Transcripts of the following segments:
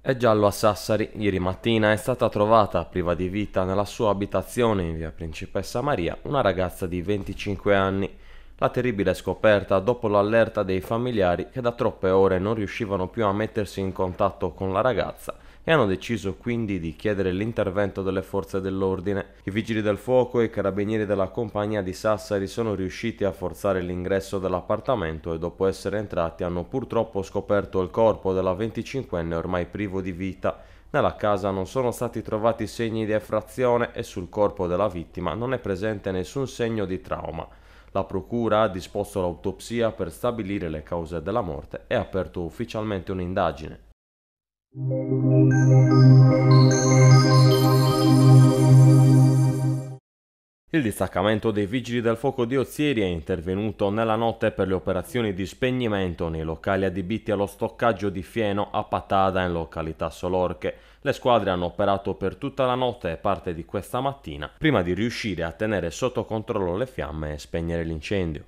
È giallo a Sassari. Ieri mattina è stata trovata priva di vita nella sua abitazione in via Principessa Maria una ragazza di 25 anni. La terribile scoperta dopo l'allerta dei familiari che da troppe ore non riuscivano più a mettersi in contatto con la ragazza e hanno deciso quindi di chiedere l'intervento delle forze dell'ordine. I vigili del fuoco e i carabinieri della compagnia di Sassari sono riusciti a forzare l'ingresso dell'appartamento e dopo essere entrati hanno purtroppo scoperto il corpo della 25enne ormai privo di vita. Nella casa non sono stati trovati segni di effrazione e sul corpo della vittima non è presente nessun segno di trauma. La procura ha disposto l'autopsia per stabilire le cause della morte e ha aperto ufficialmente un'indagine. Il distaccamento dei Vigili del Fuoco di Ozieri è intervenuto nella notte per le operazioni di spegnimento nei locali adibiti allo stoccaggio di fieno a Patada in località Solorche. Le squadre hanno operato per tutta la notte e parte di questa mattina prima di riuscire a tenere sotto controllo le fiamme e spegnere l'incendio.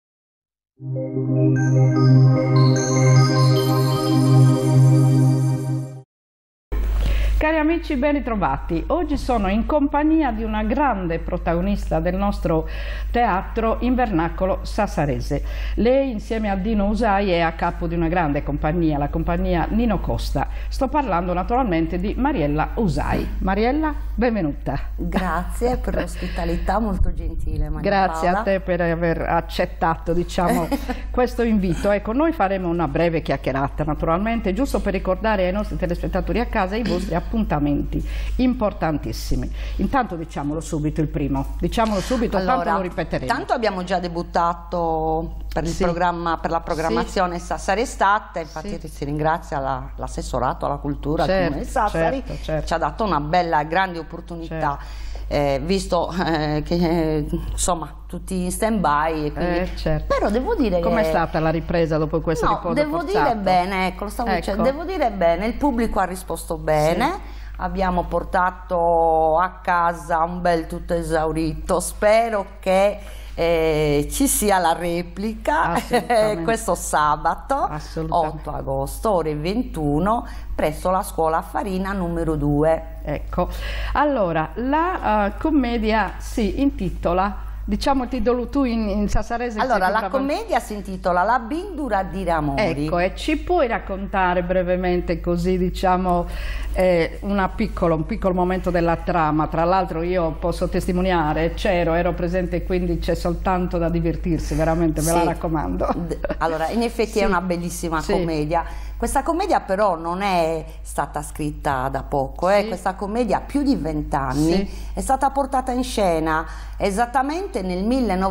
Cari amici, ben ritrovati. Oggi sono in compagnia di una grande protagonista del nostro teatro invernacolo sassarese. Lei, insieme a Dino Usai, è a capo di una grande compagnia, la compagnia Nino Costa. Sto parlando naturalmente di Mariella Usai. Mariella, benvenuta. Grazie per l'ospitalità molto gentile, Maria Grazie Paola. a te per aver accettato, diciamo, questo invito. Ecco, noi faremo una breve chiacchierata, naturalmente, giusto per ricordare ai nostri telespettatori a casa i vostri appuntamenti importantissimi. Intanto diciamolo subito il primo, diciamolo subito, tanto lo ripeteremo. Tanto abbiamo già debuttato per il programma, per la programmazione Sassari Estate, infatti si ringrazia l'assessorato alla cultura del Comune di Sassari, certo. ci ha dato una bella, grande opportunità. Visto che insomma tutti in stand by, però devo dire com'è stata la ripresa dopo questo riposo devo forzato? dire bene, ecco, lo stavo dicendo, devo dire bene, il pubblico ha risposto bene. Abbiamo portato a casa un bel tutto esaurito, spero che ci sia la replica questo sabato 8 agosto ore 21 presso la scuola Farina numero 2. Ecco, allora la commedia si intitola, diciamo il titolo tu in sassarese. Allora la commedia si intitola La Bindura di Ramori. Ecco, e ci puoi raccontare brevemente così, diciamo, un piccolo momento della trama? Tra l'altro io posso testimoniare, ero presente, quindi c'è soltanto da divertirsi, veramente, ve la raccomando. Allora, in effetti è una bellissima commedia. Questa commedia però non è stata scritta da poco, questa commedia ha più di 20 anni, è stata portata in scena esattamente nel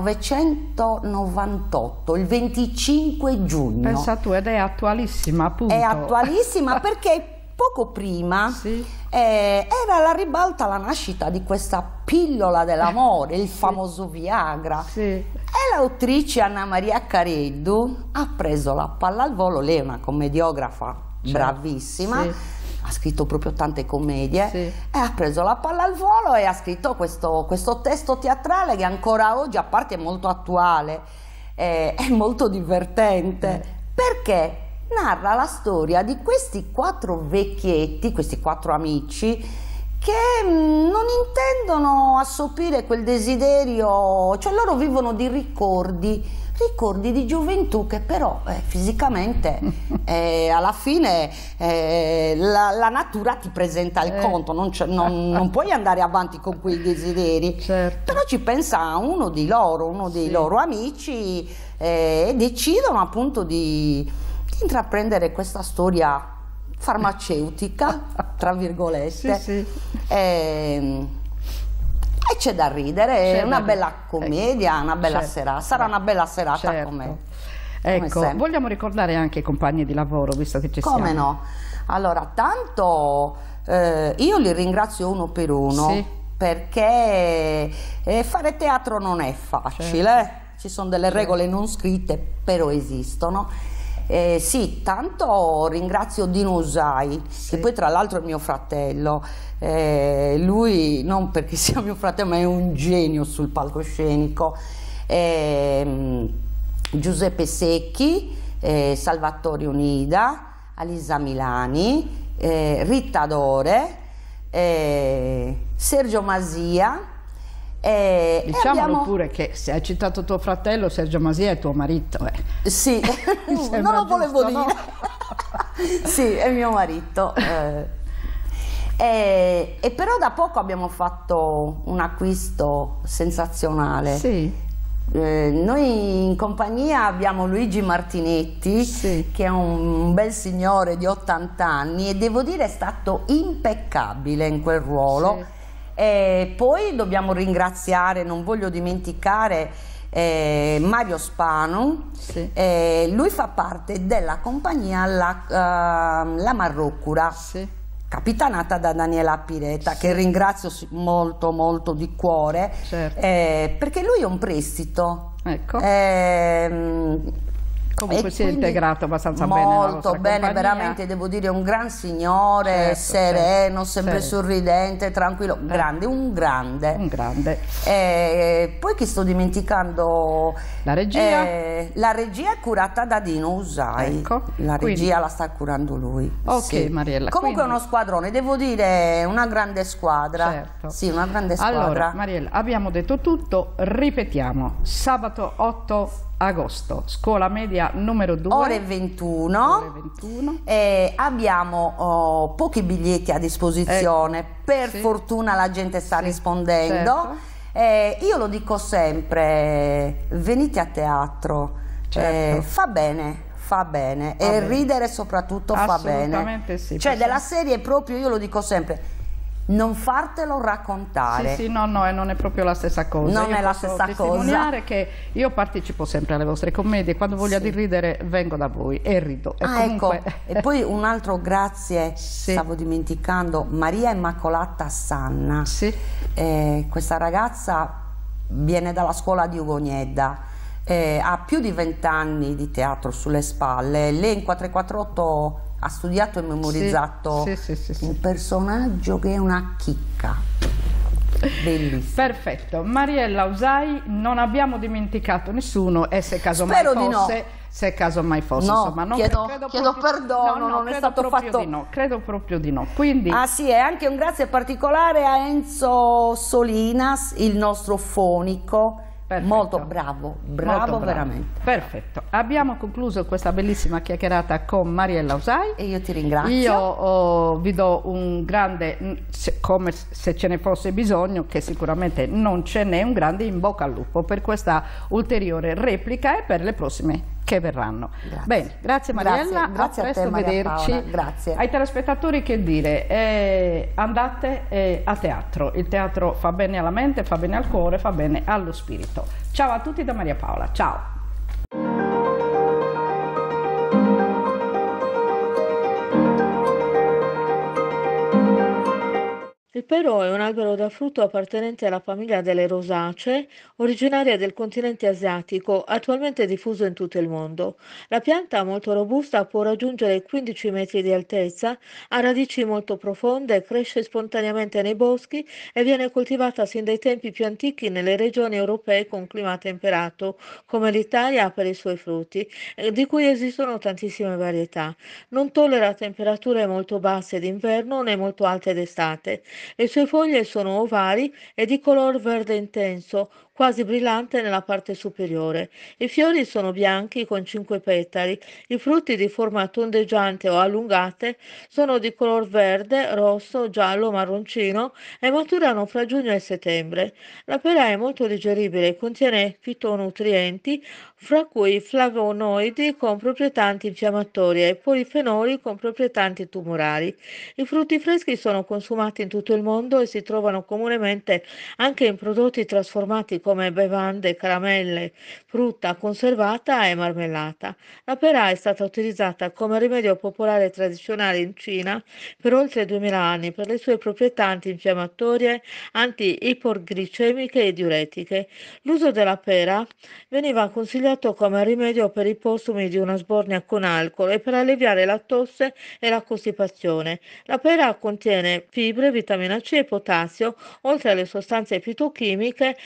1998, il 25 giugno. Pensa tu, ed è attualissima, appunto. È attualissima perché poco prima era alla ribalta la nascita di questa pillola dell'amore, il famoso Viagra. E l'autrice Anna Maria Careddu ha preso la palla al volo, lei è una commediografa bravissima, ha scritto proprio tante commedie, e ha preso la palla al volo e ha scritto questo testo teatrale che ancora oggi, a parte è molto attuale, è molto divertente, perché narra la storia di questi 4 vecchietti, questi 4 amici, che non intendono assopire quel desiderio, cioè loro vivono di ricordi di gioventù che però fisicamente alla fine la natura ti presenta il conto, non puoi andare avanti con quei desideri, però ci pensa uno dei loro amici e decidono appunto di intraprendere questa storia farmaceutica, tra virgolette, e c'è da ridere, è una bella commedia, una bella serata, sarà una bella serata come ecco, vogliamo ricordare anche i compagni di lavoro, visto che ci siamo. Come no? Allora, tanto io li ringrazio uno per uno, perché fare teatro non è facile, ci sono delle regole non scritte, però esistono. Tanto ringrazio Dino Usai, che poi tra l'altro è mio fratello, lui non perché sia mio fratello ma è un genio sul palcoscenico, Giuseppe Secchi, Salvatore Unida, Alisa Milani, Rita Dore, Sergio Masia. Diciamolo pure che se hai citato tuo fratello, Sergio Masia è tuo marito. Sì, non lo volevo dire. No? Sì, è mio marito. E però da poco abbiamo fatto un acquisto sensazionale. Sì. Noi in compagnia abbiamo Luigi Martinetti, sì, che è un bel signore di 80 anni e devo dire è stato impeccabile in quel ruolo. Sì. Poi dobbiamo ringraziare, non voglio dimenticare, Mario Spanu. Sì. Lui fa parte della compagnia La Marrocura. Sì, capitanata da Daniela Pireta, sì, che ringrazio molto molto di cuore, certo, perché lui è un prestito. Ecco. Comunque si è integrato abbastanza bene. Molto bene, veramente devo dire un gran signore, certo, sereno, certo, sempre certo, sorridente, tranquillo, grande, un grande. Un grande. Poi chi sto dimenticando? La regia? La regia è curata da Dino Usai. Ecco. La regia la sta curando lui. Ok, sì. Mariella. Comunque è uno squadrone, devo dire una grande squadra. Certo. Sì, una grande squadra. Allora, Mariella, abbiamo detto tutto, ripetiamo. Sabato 8 agosto, scuola media numero 2, ore 21, ore 21. Abbiamo pochi biglietti a disposizione, per sì, fortuna la gente sta rispondendo, certo. Io lo dico sempre, venite a teatro, certo, fa bene e bene, ridere soprattutto fa bene, sì, cioè della serie proprio, io lo dico sempre, non fartelo raccontare. Sì, no, e non è proprio la stessa cosa. Non io è la stessa testimoniare che io partecipo sempre alle vostre commedie, quando voglio di ridere vengo da voi e rido. E comunque... ecco, e poi un altro grazie, stavo dimenticando, Maria Immacolata Sanna. Sì. Questa ragazza viene dalla scuola di Ugoniedda, ha più di 20 anni di teatro sulle spalle, lei in 448 ha studiato e memorizzato un personaggio che è una chicca, bellissimo. Perfetto, Mariella Usai, non abbiamo dimenticato nessuno e se casomai fosse, no, se casomai fosse, no, insomma, non chiedo proprio, perdono, non è stato fatto. Credo proprio di no. Quindi... Ah sì, e anche un grazie particolare a Enzo Solinas, il nostro fonico. Perfetto. Molto bravo veramente. Perfetto, abbiamo concluso questa bellissima chiacchierata con Mariella Usai. E io ti ringrazio. Io vi do un grande, come se ce ne fosse bisogno, che sicuramente non ce n'è, un grande in bocca al lupo per questa ulteriore replica e per le prossime che verranno. Grazie. Bene, grazie Mariella, grazie a te, vederci. Paola. Grazie. Ai telespettatori che dire, andate a teatro, il teatro fa bene alla mente, fa bene al cuore, fa bene allo spirito. Ciao a tutti da Maria Paola, ciao. Il pero è un albero da frutto appartenente alla famiglia delle rosacee, originaria del continente asiatico, attualmente diffuso in tutto il mondo. La pianta, molto robusta, può raggiungere 15 metri di altezza, ha radici molto profonde, cresce spontaneamente nei boschi e viene coltivata sin dai tempi più antichi nelle regioni europee con clima temperato, come l'Italia per i suoi frutti, di cui esistono tantissime varietà. Non tollera temperature molto basse d'inverno né molto alte d'estate. Le sue foglie sono ovali e di color verde intenso, quasi brillante nella parte superiore. I fiori sono bianchi con 5 petali. I frutti di forma tondeggiante o allungate sono di color verde, rosso, giallo, marroncino e maturano fra giugno e settembre. La pera è molto digeribile e contiene fitonutrienti, fra cui flavonoidi con proprietà antinfiammatorie e polifenoli con proprietà antitumorali. I frutti freschi sono consumati in tutto il mondo e si trovano comunemente anche in prodotti trasformati come bevande, caramelle, frutta conservata e marmellata. La pera è stata utilizzata come rimedio popolare tradizionale in Cina per oltre 2000 anni per le sue proprietà antinfiammatorie, anti-iperglicemiche e diuretiche. L'uso della pera veniva consigliato come rimedio per i postumi di una sbornia con alcol e per alleviare la tosse e la costipazione. La pera contiene fibre, vitamina C e potassio, oltre alle sostanze fitochimiche, in particolare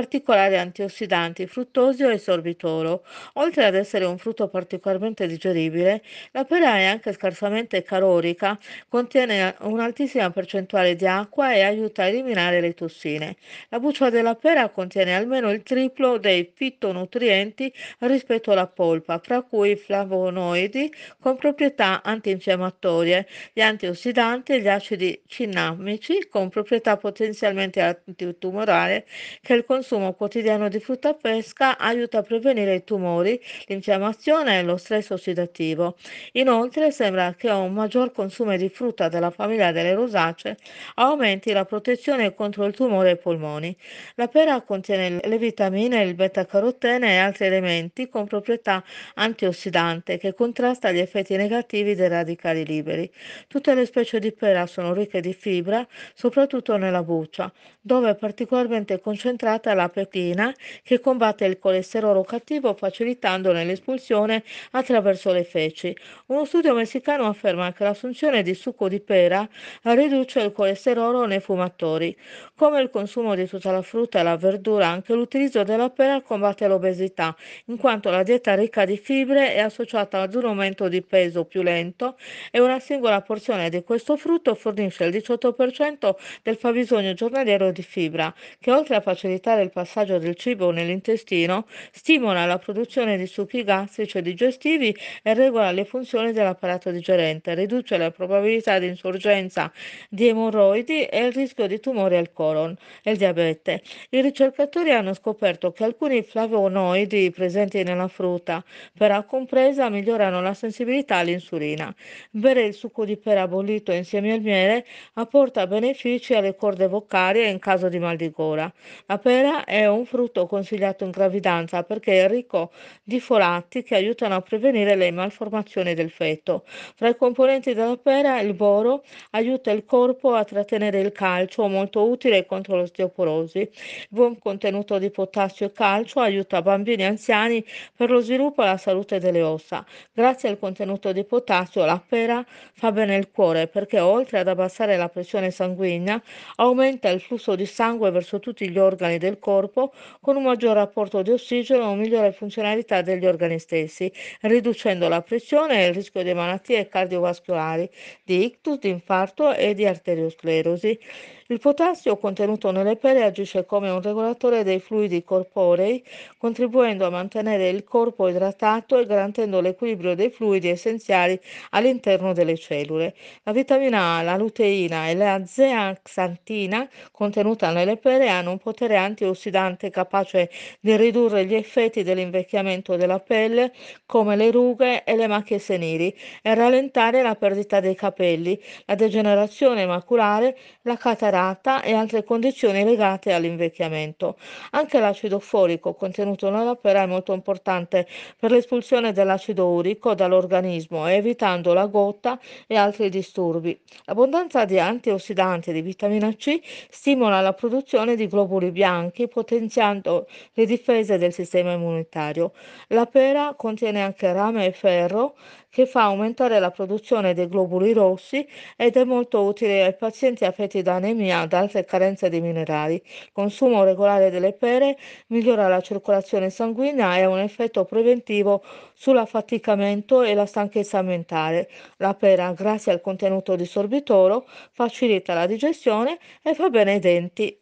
particolari antiossidanti fruttosio e sorbitolo. Oltre ad essere un frutto particolarmente digeribile, la pera è anche scarsamente calorica, contiene un'altissima percentuale di acqua e aiuta a eliminare le tossine. La buccia della pera contiene almeno il triplo dei fitonutrienti rispetto alla polpa, fra cui i flavonoidi con proprietà antinfiammatorie, gli antiossidanti e gli acidi cinnamici con proprietà potenzialmente antitumorali che il consumo quotidiano di frutta fresca aiuta a prevenire i tumori, l'infiammazione e lo stress ossidativo. Inoltre sembra che un maggior consumo di frutta della famiglia delle rosacee aumenti la protezione contro il tumore ai polmoni. La pera contiene le vitamine, il beta-carotene e altri elementi con proprietà antiossidante che contrasta gli effetti negativi dei radicali liberi. Tutte le specie di pera sono ricche di fibra, soprattutto nella buccia, dove è particolarmente concentrata la pectina che combatte il colesterolo cattivo facilitandone l'espulsione attraverso le feci. Uno studio messicano afferma che l'assunzione di succo di pera riduce il colesterolo nei fumatori. Come il consumo di tutta la frutta e la verdura, anche l'utilizzo della pera combatte l'obesità, in quanto la dieta ricca di fibre è associata ad un aumento di peso più lento e una singola porzione di questo frutto fornisce il 18% del fabbisogno giornaliero di fibra, che oltre a facilitare il passaggio del cibo nell'intestino, stimola la produzione di succhi gastrici e digestivi e regola le funzioni dell'apparato digerente, riduce la probabilità di insorgenza di emorroidi e il rischio di tumori al colon e il diabete. I ricercatori hanno scoperto che alcuni flavonoidi presenti nella frutta, pera compresa, migliorano la sensibilità all'insulina. Bere il succo di pera bollito insieme al miele apporta benefici alle corde vocali e in caso di mal di gola. La pera è un frutto consigliato in gravidanza perché è ricco di folati che aiutano a prevenire le malformazioni del feto. Fra i componenti della pera, il boro aiuta il corpo a trattenere il calcio, molto utile contro l'osteoporosi. Il buon contenuto di potassio e calcio aiuta bambini e anziani per lo sviluppo e la salute delle ossa. Grazie al contenuto di potassio, la pera fa bene al cuore perché oltre ad abbassare la pressione sanguigna, aumenta il flusso di sangue verso tutti gli organi del corpo con un maggiore apporto di ossigeno e una migliore funzionalità degli organi stessi, riducendo la pressione e il rischio di malattie cardiovascolari, di ictus, di infarto e di arteriosclerosi. Il potassio contenuto nelle pere agisce come un regolatore dei fluidi corporei, contribuendo a mantenere il corpo idratato e garantendo l'equilibrio dei fluidi essenziali all'interno delle cellule. La vitamina A, la luteina e la zeaxantina contenuta nelle pere hanno un potere antiossidante capace di ridurre gli effetti dell'invecchiamento della pelle, come le rughe e le macchie senili, e rallentare la perdita dei capelli, la degenerazione maculare, la cataratta e altre condizioni legate all'invecchiamento. Anche l'acido folico contenuto nella pera è molto importante per l'espulsione dell'acido urico dall'organismo, evitando la gotta e altri disturbi. L'abbondanza di antiossidanti e di vitamina C stimola la produzione di globuli bianchi, potenziando le difese del sistema immunitario. La pera contiene anche rame e ferro, che fa aumentare la produzione dei globuli rossi ed è molto utile ai pazienti affetti da anemia ed altre carenze di minerali. Il consumo regolare delle pere migliora la circolazione sanguigna e ha un effetto preventivo sull'affaticamento e la stanchezza mentale. La pera, grazie al contenuto di sorbitolo, facilita la digestione e fa bene ai denti.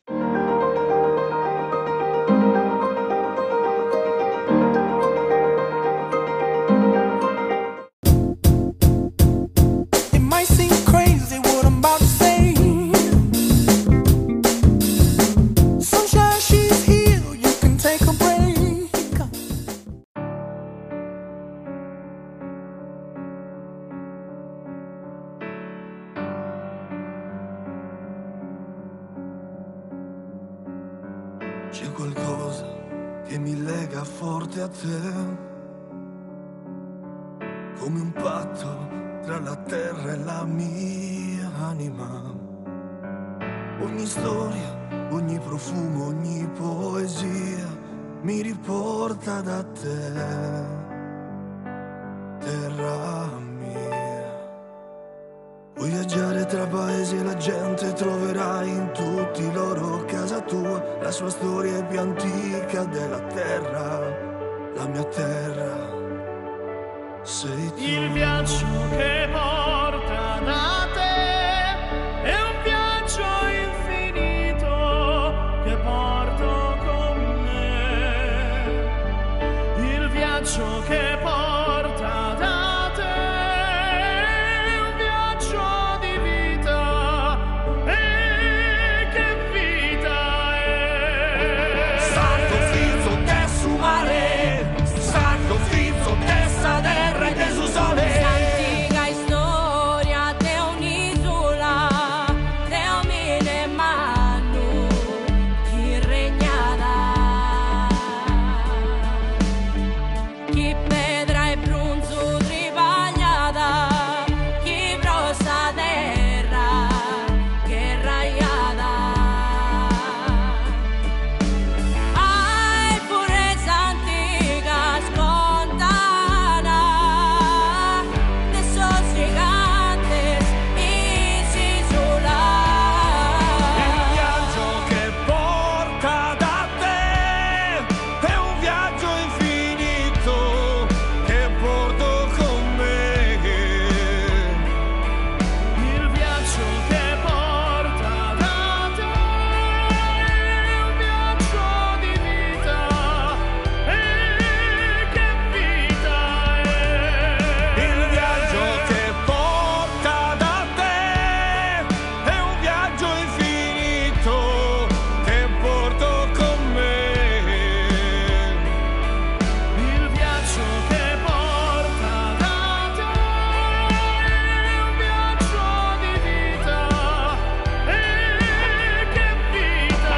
C'è qualcosa che mi lega forte a te, come un patto tra la terra e la mia anima. Ogni storia, ogni profumo, ogni poesia mi riporta da te, terra mia. Puoi viaggiare tra paesi e la gente troverai in tutti loro casa tua, la sua storia è più antica della terra, la mia terra sei tu. Il viaggio che porta da te è un viaggio infinito che porto con me. Il viaggio che porta da te è un viaggio di vita, e che vita è. Santo Fizzo te su mare, Santo Fizzo te sa terra e te su sole. Antica storia de un'isola, de omine manu, chi regnada, chi pedra e brunzo tribagliata, chi brossa terra, che raiata. Ai purezza antica scontana, de sos gigantes insisular. Il viaggio che porta da te è un viaggio infinito che porto con me. Il viaggio che porta da te è un viaggio di vita, e che vita è. Il viaggio che porta da te è un viaggio infinito che porto con me. Il viaggio che porta da te è un viaggio di vita, e che vita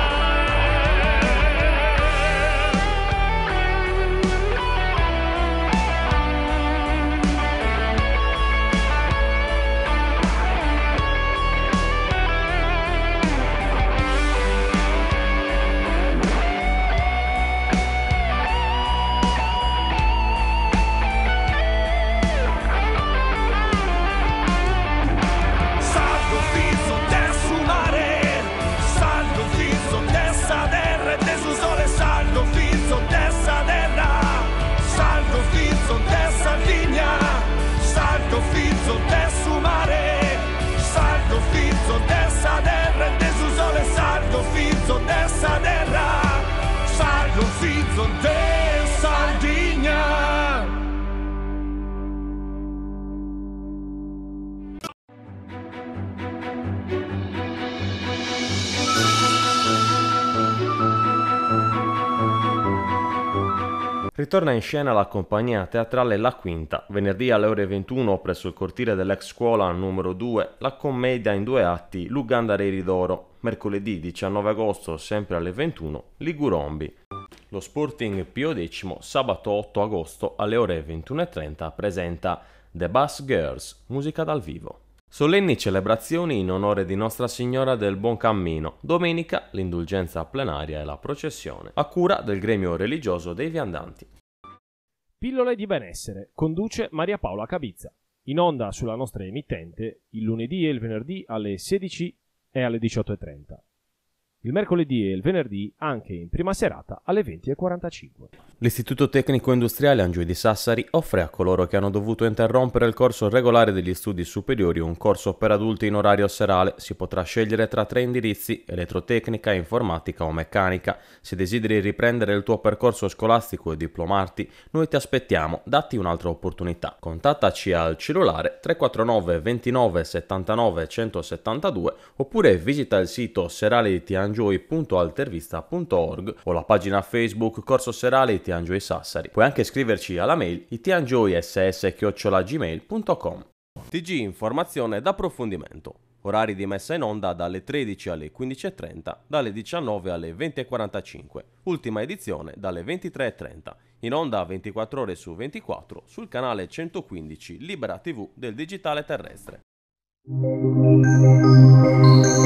Salto Fizzo te su mare, Salto Fizzo te sa terra e te su sole. Salto Fizzo te sa terra, Salto Fizzo te Sardegna, Salto Fizzo te su mare, Salto Fizzo te sa terra e te su sole. Salto Fizzo te sa terra, Salto Fizzo te Sardegna. Ritorna in scena la compagnia teatrale La Quinta, venerdì alle ore 21 presso il cortile dell'ex scuola numero 2, la commedia in 2 atti Luganda Re Ridoro, mercoledì 19 agosto sempre alle 21, Ligurombi. Lo Sporting Pio X, sabato 8 agosto alle ore 21:30 presenta The Bus Girls, musica dal vivo. Solenni celebrazioni in onore di Nostra Signora del Buon Cammino. Domenica l'indulgenza plenaria e la processione, a cura del gremio religioso dei viandanti. Pillole di benessere, conduce Maria Paola Cabizza. In onda sulla nostra emittente il lunedì e il venerdì alle 16 e alle 18:30. Il mercoledì e il venerdì anche in prima serata alle 20:45. L'Istituto Tecnico Industriale Angio di Sassari offre a coloro che hanno dovuto interrompere il corso regolare degli studi superiori un corso per adulti in orario serale. Si potrà scegliere tra 3 indirizzi: elettrotecnica, informatica o meccanica. Se desideri riprendere il tuo percorso scolastico e diplomarti, noi ti aspettiamo, datti un'altra opportunità. Contattaci al cellulare 349 29 79 172 oppure visita il sito seraletiangioi.altervista.org o la pagina Facebook Corso Serale IT Angioi Sassari. Puoi anche scriverci alla mail itiangioiss@gmail.com. TG Informazione d'approfondimento. Orari di messa in onda dalle 13 alle 15:30, dalle 19 alle 20:45. Ultima edizione dalle 23:30. In onda 24 ore su 24 sul canale 115 Libera TV del Digitale Terrestre.